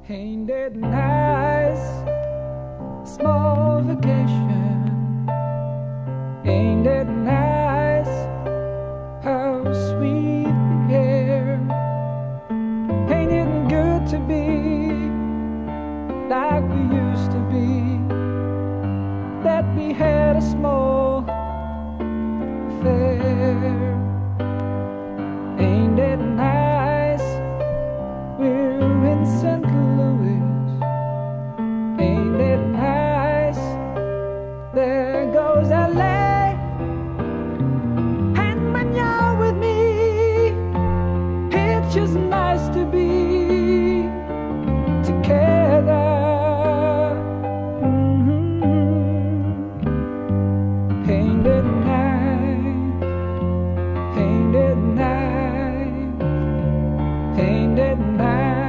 Ain't it nice? Small vacation. Ain't it nice? How sweet the air. Ain't it good to be like we used to be? That we had a small affair. Ain't it nice? We're in St. Louis. Ain't it nice? There goes LA. And when you're with me, it's just nice to be together. Ain't it nice? Ain't it nice? Ain't it nice?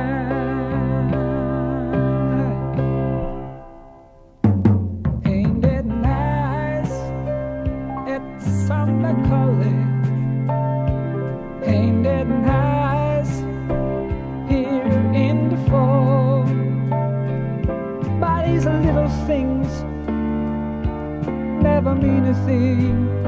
Ain't it nice at summer college? Ain't it nice here in the fall? But these little things never mean a thing